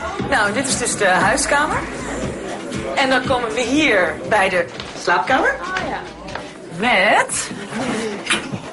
Nou, dit is dus de huiskamer. En dan komen we hier bij de slaapkamer. Ah ja. Met